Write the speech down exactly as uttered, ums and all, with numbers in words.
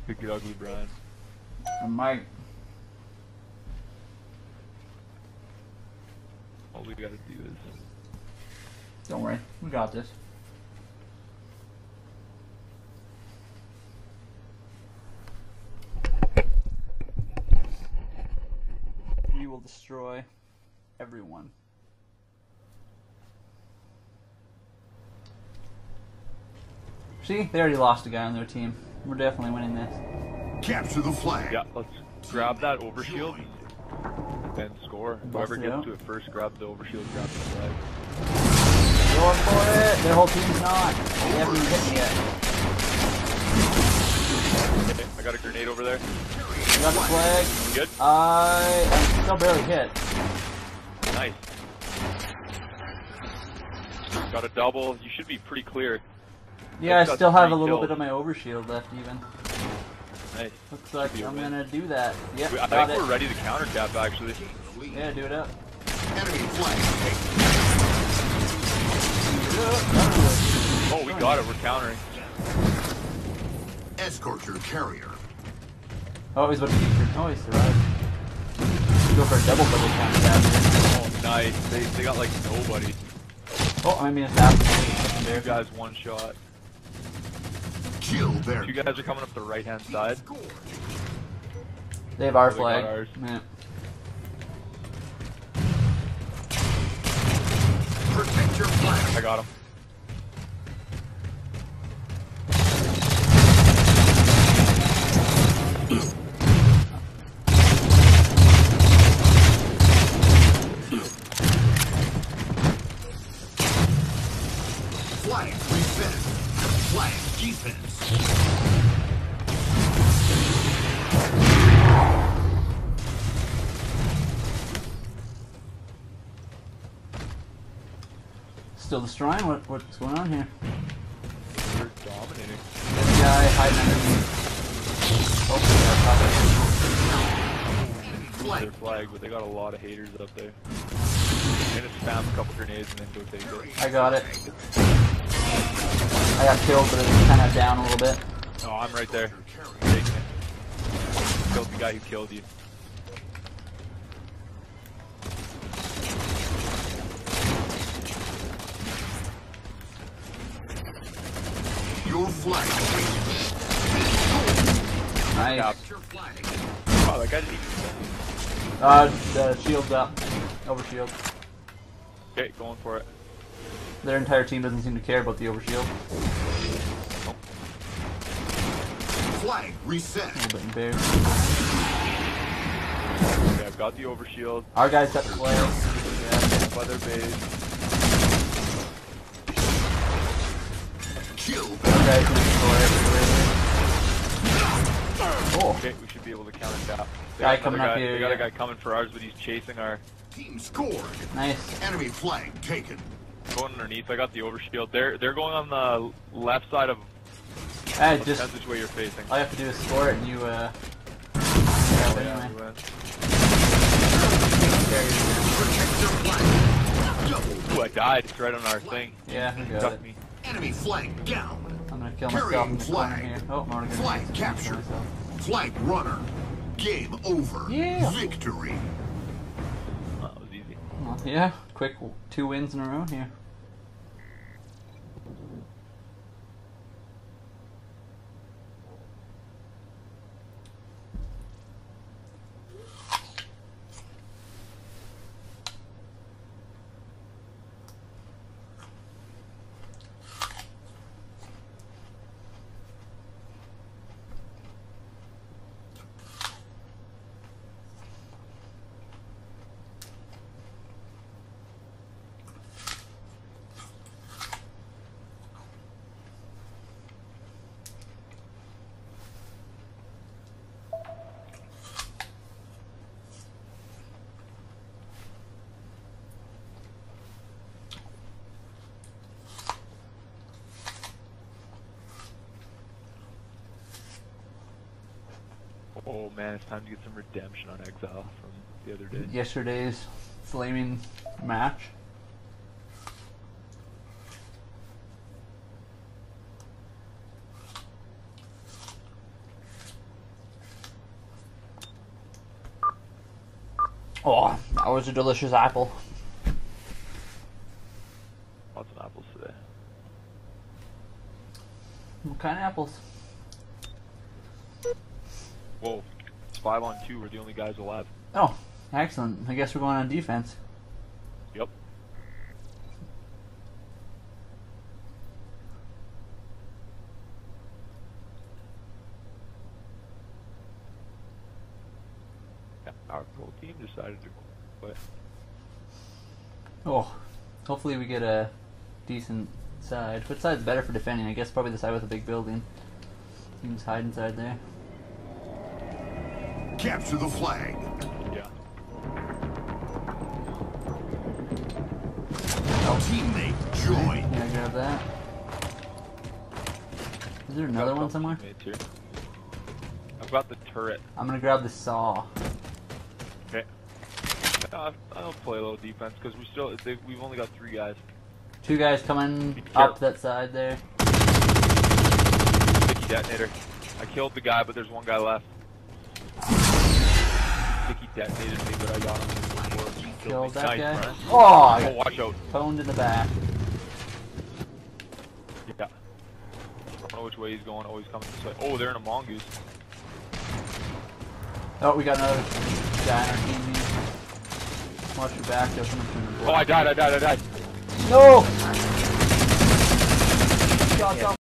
Pick it ugly, Brian. I might. All we gotta do is. Don't worry, we got this. We will destroy everyone. See, they already lost a guy on their team. We're definitely winning this. Capture the flag. Yeah, let's grab that overshield and score. Whoever it gets out. to it first, grab the overshield, grab the flag. Going for it! Their whole team's not. They haven't even hit me yet. Okay, I got a grenade over there. Got the flag. You good? I I'm still barely hit. Nice. Got a double. You should be pretty clear. Yeah, I I've got still have a three little kills. bit of my overshield left even. Nice. Looks like Should be a I'm win. gonna do that. Yep, We- I got think it. we're ready to counter cap actually. Yeah, do it up. Enemy flag. Oh, we got it. We're countering. Escort your carrier. Oh, he's about to keep your... Oh, he survived. Go for a double double count attack. Oh, nice. They they got like nobody. Oh, I mean it's happening. You guys one shot. Kill their. You guys are coming up the right hand side. They have our Oh, they got flag. ours. Yeah. Protect your flag. I got him. Flag reset. Flag defense. Still destroying? What, what's going on here? We're dominating. This guy hiding underneath. Oh, yeah, Their flag, but they got a lot of haters up there. I'm gonna spam a couple grenades and then go take it. I got it. I got killed, but it's kind of down a little bit. Oh, I'm right there. Taking it. Killed the guy who killed you. Your flag. Nice. Cap. Your flag. Wow, that guy didn't even. Uh, the shield's up. Overshield. Okay, going for it. Their entire team doesn't seem to care about the overshield. Flag reset. A little bit embarrassed. Okay, I've got the overshield. Our guys got the flag. Yeah, by their base. Kill. Our guys can destroy everywhere. Oh, Okay, we should be able to counter cap. They Guy got coming another up guy, here, They got yeah. a guy coming for ours, but he's chasing our. Team scored. nice. Enemy flag taken. Going underneath. I got the overshield. They're they're going on the left side of. I just That's which way you're facing. all you have to do is score it, and you uh. Oh, Yeah, yeah, anyway. we went. Protect your flag. Double. Ooh, I died. It's right on our thing. Yeah, we got Duck it. me. Enemy flag down. I'm gonna kill myself in the corner Carrying here. flag. Oh, I'm gonna get Flag myself. captured. Flag runner. Game over. Yeah. Victory. Oh, that was easy. Well, yeah, quick two wins in a row here. Oh man, it's time to get some redemption on Exile from the other day. Yesterday's flaming match. Oh, that was a delicious apple. Lots of apples today. What kind of apples? Whoa. It's five on two. We're the only guys alive. Oh, excellent. I guess we're going on defense. Yep. Yeah, our whole team decided to quit. Oh, hopefully we get a decent side. What side's better for defending? I guess probably the side with a big building. You can just hide inside there. Capture the flag. Yeah. Teammate join. Can I grab that? Is there another Got a one couple somewhere? teammates here. I've got the turret. I'm gonna grab the saw. Okay. Uh, I'll play a little defense because we still they, we've only got three guys. Two guys coming Be up careful. that side there. Sticky detonator. I killed the guy, but there's one guy left. Sticky detonated me, but I got him. Before he killed Killed me. that Nice, guy. Brian. Oh, Oh, I got watch out. pwned in the back. Yeah. I don't know which way he's going. Oh, he's coming this way. Oh, they're in a mongoose. Oh, we got another guy on our team here. Watch your back, they'll come up from the Oh, I died, I died, I died. No! Shots off.